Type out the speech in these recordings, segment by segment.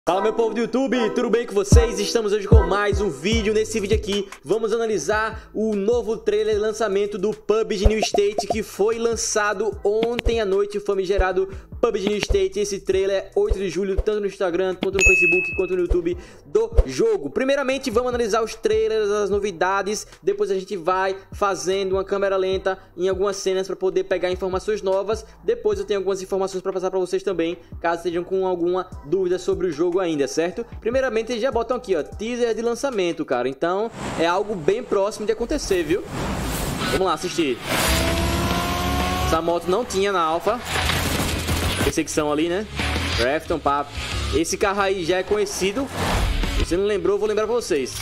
Fala meu povo do YouTube, tudo bem com vocês? Estamos hoje com mais um vídeo. Nesse vídeo aqui vamos analisar o novo trailer de lançamento do PUBG New State, que foi lançado ontem à noite, o famigerado PUBG New State. Esse trailer é 8 de julho, tanto no Instagram, quanto no Facebook, quanto no YouTube do jogo. Primeiramente vamos analisar os trailers, as novidades, depois a gente vai fazendo uma câmera lenta em algumas cenas para poder pegar informações novas. Depois eu tenho algumas informações para passar para vocês também, caso estejam com alguma dúvida sobre o jogo ainda, certo? Primeiramente eles já botam aqui, ó, teaser de lançamento, cara. Então é algo bem próximo de acontecer, viu? Vamos lá assistir. Essa moto não tinha na alpha. Perseguição ali, né? Grafton, papo. Esse carro aí já é conhecido. Se você não lembrou, eu vou lembrar pra vocês.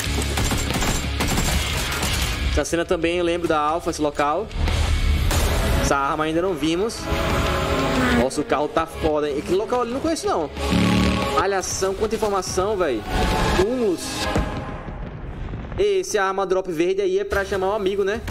Essa cena também eu lembro da alpha, esse local. Essa arma ainda não vimos. Nossa, o carro tá foda. Aquele local ali não conheço, não. Malhação, quanta informação, velho. Túmulos. Esse arma drop verde aí é pra chamar um amigo, né?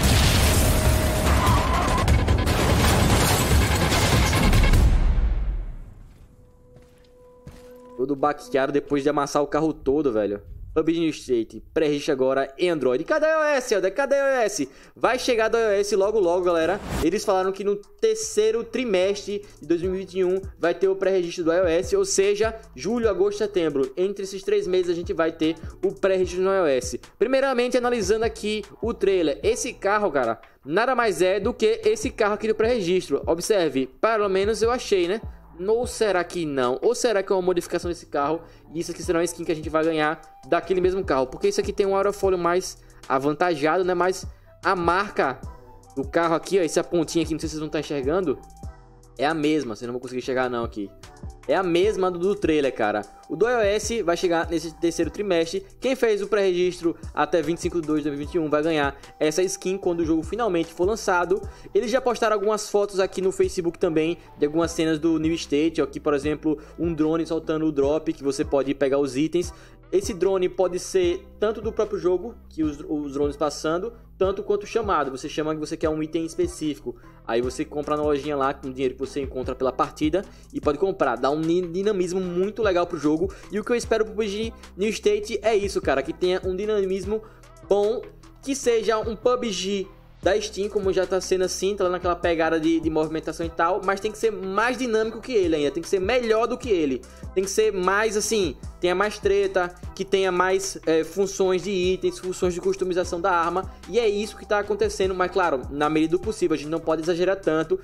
Todo baqueado depois de amassar o carro todo, velho. PUBG New State, pré-registro agora em Android. Cadê a iOS, Helder? Cadê a iOS? Vai chegar da iOS logo logo, galera. Eles falaram que no terceiro trimestre de 2021 vai ter o pré-registro do iOS, ou seja, julho, agosto, setembro. Entre esses 3 meses a gente vai ter o pré-registro no iOS. Primeiramente, analisando aqui o trailer. Esse carro, cara, nada mais é do que esse carro aqui do pré-registro. Observe, pelo menos eu achei, né? Ou será que não? Ou será que é uma modificação desse carro e isso aqui será uma skin que a gente vai ganhar daquele mesmo carro? Porque isso aqui tem um aerofólio mais avantajado, né? Mas a marca do carro aqui, ó, essa pontinha aqui, não sei se vocês vão estar enxergando, é a mesma. Vocês não vão conseguir enxergar não aqui. É a mesma do trailer, cara. O do iOS vai chegar nesse terceiro trimestre. Quem fez o pré-registro até 25 de 2 de 2021 vai ganhar essa skin quando o jogo finalmente for lançado. Eles já postaram algumas fotos aqui no Facebook também, de algumas cenas do New State. Aqui, por exemplo, um drone soltando o drop, que você pode pegar os itens. Esse drone pode ser tanto do próprio jogo, que os drones passando, tanto quanto chamado. Você chama que você quer um item específico. Aí você compra na lojinha lá, com o dinheiro que você encontra pela partida, e pode comprar. Dá um dinamismo muito legal pro jogo. E o que eu espero pro PUBG New State é isso, cara. Que tenha um dinamismo bom, que seja um PUBG da Steam, como já tá sendo assim, tá lá naquela pegada de movimentação e tal, mas tem que ser mais dinâmico que ele ainda, tem que ser melhor do que ele, tem que ser mais assim, tenha mais treta, que tenha mais funções de itens, funções de customização da arma, e é isso que tá acontecendo, mas claro, na medida do possível, a gente não pode exagerar tanto,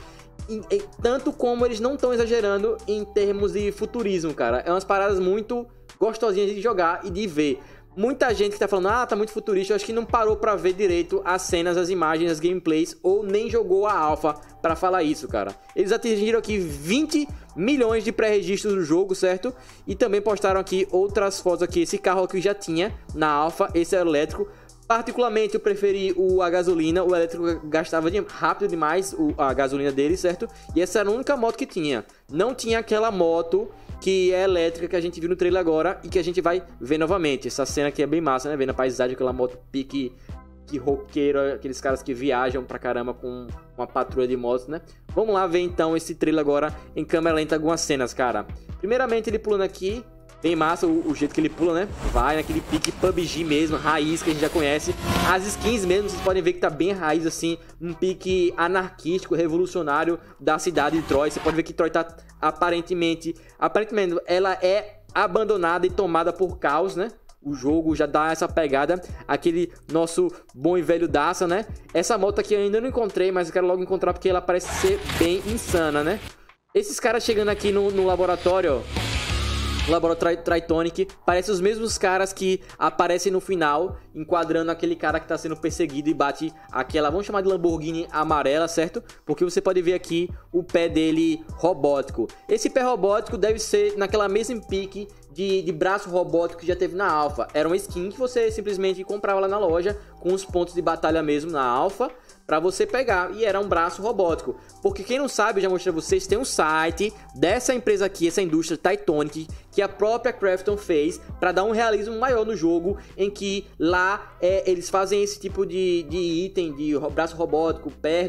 tanto como eles não estão exagerando em termos de futurismo, cara, é umas paradas muito gostosinhas de jogar e de ver. Muita gente que tá falando, ah, tá muito futurista, eu acho que não parou pra ver direito as cenas, as imagens, as gameplays, ou nem jogou a alpha pra falar isso, cara. Eles atingiram aqui 20 milhões de pré-registros do jogo, certo? E também postaram aqui outras fotos aqui, esse carro aqui já tinha na alpha, esse é o elétrico. Particularmente eu preferi a gasolina, o elétrico gastava rápido demais a gasolina dele, certo? E essa era a única moto que tinha. Não tinha aquela moto que é elétrica que a gente viu no trailer agora e que a gente vai ver novamente. Essa cena aqui é bem massa, né? Vendo a paisagem, aquela moto pique que roqueiro, aqueles caras que viajam pra caramba com uma patrulha de motos, né? Vamos lá ver então esse trailer agora em câmera lenta, algumas cenas, cara. Primeiramente ele pulando aqui, bem massa o jeito que ele pula, né? Vai naquele pique PUBG mesmo, raiz que a gente já conhece. As skins mesmo, vocês podem ver que tá bem raiz assim, um pique anarquístico, revolucionário da cidade de Troy. Você pode ver que Troy tá aparentemente ela é abandonada e tomada por caos, né? O jogo já dá essa pegada, aquele nosso bom e velho Daça, né? Essa moto aqui eu ainda não encontrei, mas eu quero logo encontrar porque ela parece ser bem insana, né? Esses caras chegando aqui no laboratório, ó, o laboratório Tritonic, parece os mesmos caras que aparecem no final, enquadrando aquele cara que tá sendo perseguido e bate aquela, vamos chamar de Lamborghini amarela, certo? Porque você pode ver aqui o pé dele robótico. Esse pé robótico deve ser naquela mesma pique de braço robótico que já teve na alpha. Era uma skin que você simplesmente comprava lá na loja, com os pontos de batalha mesmo na alpha, para você pegar, e era um braço robótico. Porque quem não sabe, eu já mostrei pra vocês, tem um site dessa empresa aqui, essa indústria Tritonic, que a própria Krafton fez para dar um realismo maior no jogo, em que lá eles fazem esse tipo de item, de braço robótico, perna,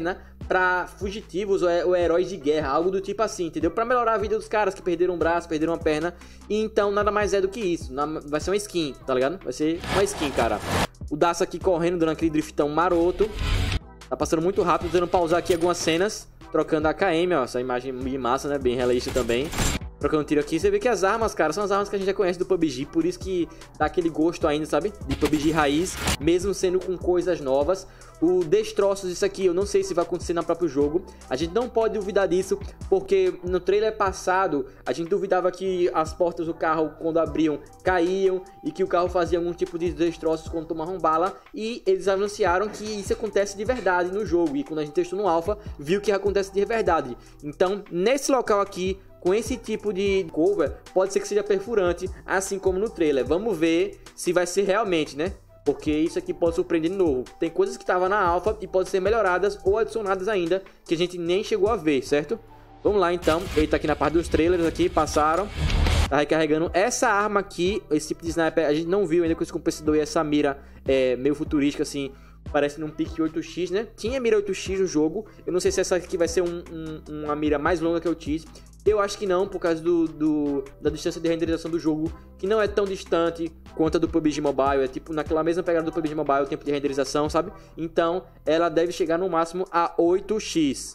pra fugitivos ou heróis de guerra, algo do tipo assim, entendeu? Pra melhorar a vida dos caras que perderam um braço, perderam uma perna. E então nada mais é do que isso. Vai ser uma skin, tá ligado? Vai ser uma skin, cara. O Daço aqui correndo, dando aquele driftão maroto. Tá passando muito rápido, tentando pausar aqui algumas cenas. Trocando a AKM, ó. Essa imagem bem massa, né? Bem realista também. Trocando tiro aqui. Você vê que as armas, cara, são as armas que a gente já conhece do PUBG. Por isso que dá aquele gosto ainda, sabe? De PUBG raiz. Mesmo sendo com coisas novas. O destroços, isso aqui, eu não sei se vai acontecer no próprio jogo. A gente não pode duvidar disso. Porque no trailer passado, a gente duvidava que as portas do carro, quando abriam, caíam. E que o carro fazia algum tipo de destroços quando tomavam bala. E eles anunciaram que isso acontece de verdade no jogo. E quando a gente testou no alpha, viu que acontece de verdade. Então, nesse local aqui, com esse tipo de cover, pode ser que seja perfurante, assim como no trailer. Vamos ver se vai ser realmente, né? Porque isso aqui pode surpreender de novo. Tem coisas que estavam na alpha e podem ser melhoradas ou adicionadas ainda, que a gente nem chegou a ver, certo? Vamos lá então. Ele tá aqui na parte dos trailers aqui, passaram. Tá recarregando essa arma aqui, esse tipo de sniper, a gente não viu ainda com esse compensador e essa mira meio futurística assim. Parece num pique 8x, né? Tinha mira 8x no jogo. Eu não sei se essa aqui vai ser uma mira mais longa que o X. Eu acho que não, por causa da distância de renderização do jogo, que não é tão distante quanto a do PUBG Mobile. É tipo naquela mesma pegada do PUBG Mobile, o tempo de renderização, sabe? Então, ela deve chegar no máximo a 8x.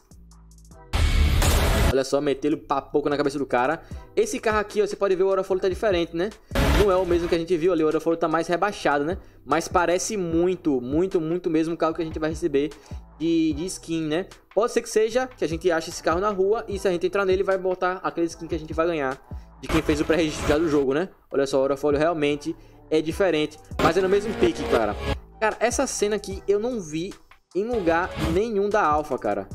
Olha só, meteu-lhe papoco na cabeça do cara. Esse carro aqui, ó, você pode ver o aerofólio tá diferente, né? Não é o mesmo que a gente viu ali, o aerofólio tá mais rebaixado, né? Mas parece muito mesmo o carro que a gente vai receber de skin, né? Pode ser que seja que a gente ache esse carro na rua e se a gente entrar nele vai botar aquele skin que a gente vai ganhar de quem fez o pré-registro já do jogo, né? Olha só, o aerofólio realmente é diferente, mas é no mesmo pique, cara. Cara, essa cena aqui eu não vi em lugar nenhum da Alpha, cara.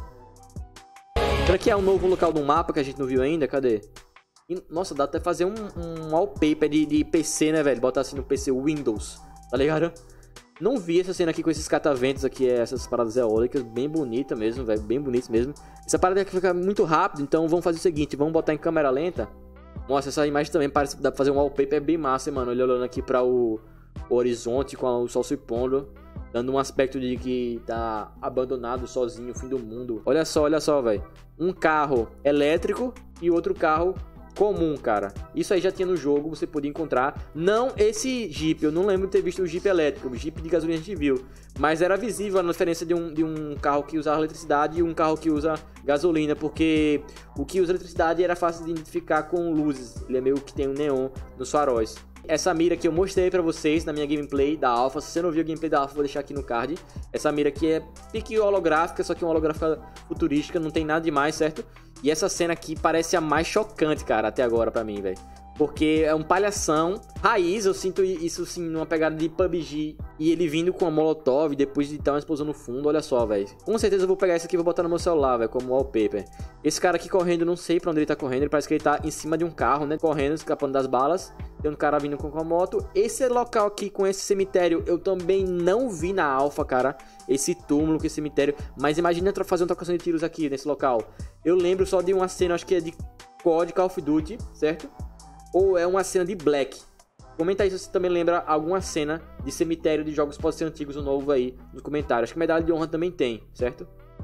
Será que é um novo local do mapa que a gente não viu ainda? Cadê? E, nossa, dá até fazer um wallpaper de PC, né, velho? Botar assim no PC Windows, tá ligado? Não vi essa cena aqui com esses cataventos aqui, essas paradas eólicas, bem bonita mesmo, velho, bem bonito mesmo. Essa parada aqui fica muito rápido, então vamos fazer o seguinte, vamos botar em câmera lenta. Nossa, essa imagem também parece que dá pra fazer um wallpaper bem massa, mano. Ele olhando aqui pra o horizonte com o sol se pondo, dando um aspecto de que tá abandonado, sozinho, fim do mundo. Olha só, velho. Um carro elétrico e outro carro comum, cara. Isso aí já tinha no jogo, você podia encontrar. Não esse Jeep, eu não lembro de ter visto o Jeep elétrico. O Jeep de gasolina a gente viu. Mas era visível a diferença de um carro que usa eletricidade e um carro que usa gasolina. Porque o que usa eletricidade era fácil de identificar com luzes. Ele é meio que tem um neon nos faróis. Essa mira que eu mostrei pra vocês na minha gameplay da Alpha. Se você não viu a gameplay da Alpha, vou deixar aqui no card. Essa mira aqui é pique holográfica, só que uma holográfica futurística, não tem nada demais, certo? E essa cena aqui parece a mais chocante, cara, até agora pra mim, velho. Porque é um palhação raiz, eu sinto isso sim numa pegada de PUBG. E ele vindo com a Molotov depois de dar uma explosão no fundo, olha só, velho. Com certeza eu vou pegar isso aqui e vou botar no meu celular, velho, como wallpaper. Esse cara aqui correndo, não sei pra onde ele tá correndo. Ele parece que ele tá em cima de um carro, né, correndo, escapando das balas. Tem um cara vindo com a moto. Esse local aqui com esse cemitério eu também não vi na Alpha, cara. Esse túmulo com esse cemitério. Mas imagina fazer uma trocação de tiros aqui nesse local. Eu lembro só de uma cena, acho que é de COD, Call of Duty, certo? Ou é uma cena de Black. Comenta aí se você também lembra alguma cena de cemitério de jogos pode ser antigos ou novo aí nos comentários. Acho que Medalha de Honra também tem, certo?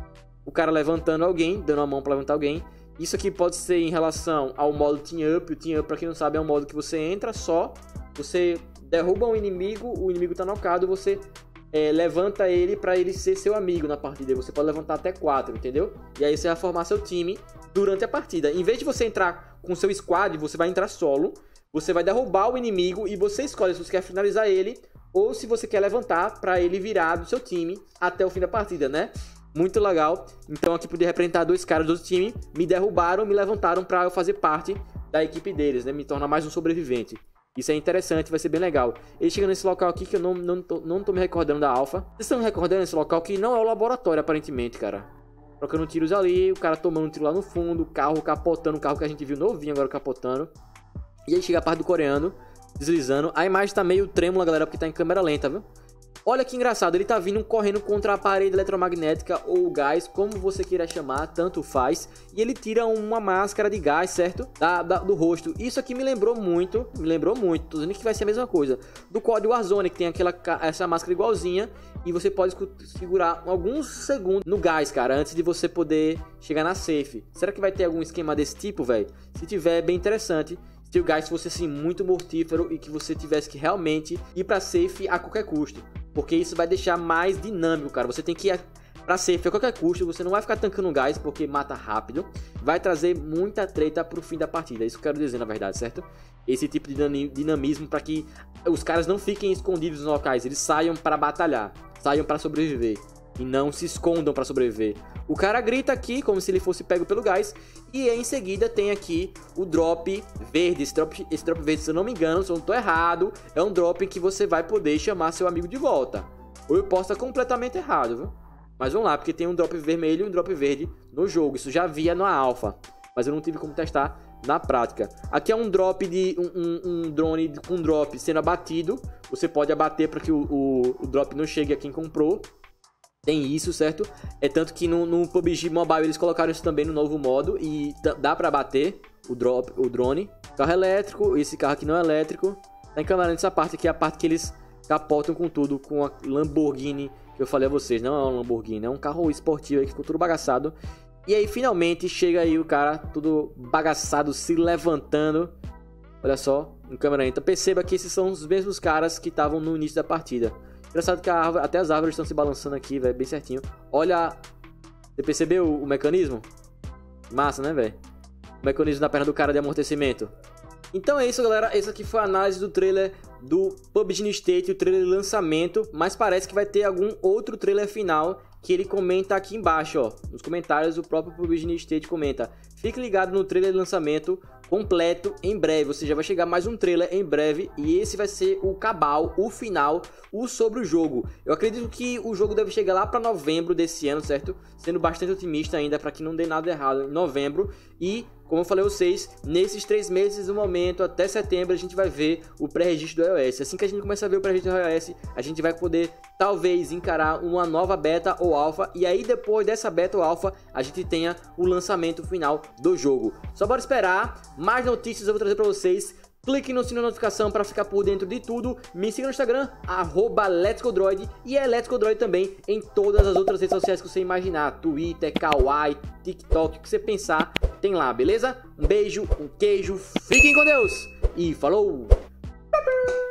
O cara levantando alguém, dando a mão pra levantar alguém. Isso aqui pode ser em relação ao modo Team Up. O Team Up, pra quem não sabe, é um modo que você entra só, você derruba um inimigo, o inimigo tá knocado, você levanta ele pra ele ser seu amigo na partida. Você pode levantar até 4, entendeu? E aí você vai formar seu time durante a partida. Em vez de você entrar com seu squad, você vai entrar solo. Você vai derrubar o inimigo e você escolhe se você quer finalizar ele ou se você quer levantar pra ele virar do seu time até o fim da partida, né? Muito legal. Então aqui podia representar dois caras do outro time. Me derrubaram, me levantaram pra eu fazer parte da equipe deles, né? Me tornar mais um sobrevivente. Isso é interessante, vai ser bem legal. Ele chega nesse local aqui que eu não tô me recordando da Alpha. Vocês estão me recordando desse local que não é o laboratório, aparentemente, cara. Trocando tiros ali, o cara tomando um tiro lá no fundo, o carro capotando, o carro que a gente viu novinho agora capotando. E aí chega a parte do coreano, deslizando. A imagem tá meio trêmula, galera, porque tá em câmera lenta, viu? Olha que engraçado, ele tá vindo correndo contra a parede eletromagnética ou gás, como você queira chamar, tanto faz. E ele tira uma máscara de gás, certo? Do rosto. Isso aqui me lembrrou muito, tô dizendo que vai ser a mesma coisa, do COD Warzone, que tem essa máscara igualzinha. E você pode segurar alguns segundos no gás, cara, antes de você poder chegar na safe. Será que vai ter algum esquema desse tipo, velho? Se tiver, é bem interessante. Se o gás fosse assim muito mortífero e que você tivesse que realmente ir pra safe a qualquer custo. Porque isso vai deixar mais dinâmico, cara. Você tem que ir pra safe a qualquer custo. Você não vai ficar tancando gás porque mata rápido. Vai trazer muita treta pro fim da partida. Isso que eu quero dizer, na verdade, certo? Esse tipo de dinamismo para que os caras não fiquem escondidos nos locais. Eles saiam para batalhar. Saiam para sobreviver. E não se escondam para sobreviver. O cara grita aqui como se ele fosse pego pelo gás. E em seguida tem aqui o drop verde. Esse drop verde, se eu não me engano, se eu não tô errado, é um drop em que você vai poder chamar seu amigo de volta. Ou eu posso estar completamente errado, viu? Mas vamos lá, porque tem um drop vermelho e um drop verde no jogo. Isso já via na alpha, mas eu não tive como testar na prática. Aqui é um drop de um drone com drop sendo abatido. Você pode abater para que o drop não chegue a quem comprou. Tem isso, certo? É tanto que no PUBG Mobile eles colocaram isso também no novo modo. E dá pra bater o drone. Carro elétrico, esse carro aqui não é elétrico. Tá em câmera nessa parte aqui, é a parte que eles capotam com tudo. Com a Lamborghini que eu falei a vocês. Não é um Lamborghini, é um carro esportivo aí que ficou tudo bagaçado. E aí finalmente chega aí o cara tudo bagaçado, se levantando. Olha só, em câmera lenta. Perceba que esses são os mesmos caras que estavam no início da partida. Engraçado que até as árvores estão se balançando aqui, velho, bem certinho. Olha, você percebeu o mecanismo? Massa, né, velho? O mecanismo da perna do cara de amortecimento. Então é isso, galera. Essa aqui foi a análise do trailer do PUBG New State, o trailer de lançamento. Mas parece que vai ter algum outro trailer final que ele comenta aqui embaixo, ó. Nos comentários o próprio PUBG New State comenta: fique ligado no trailer de lançamento completo em breve. Ou seja, vai chegar mais um trailer em breve. E esse vai ser o cabal, o final, o sobre o jogo. Eu acredito que o jogo deve chegar lá para novembro desse ano, certo? Sendo bastante otimista ainda para que não dê nada errado em novembro. E, como eu falei a vocês, nesses 3 meses do momento, até setembro, a gente vai ver o pré-registro do iOS. Assim que a gente começar a ver o pré-registro do iOS, a gente vai poder, talvez, encarar uma nova beta ou alpha. E aí, depois dessa beta ou alpha, a gente tenha o lançamento final do jogo. Só bora esperar. Mais notícias eu vou trazer para vocês. Clique no sininho de notificação para ficar por dentro de tudo. Me siga no Instagram, @LetsGoDroid. E é Let's Go Droid também em todas as outras redes sociais que você imaginar. Twitter, Kawaii, TikTok, o que você pensar, tem lá, beleza? Um beijo, um queijo, fiquem com Deus e falou!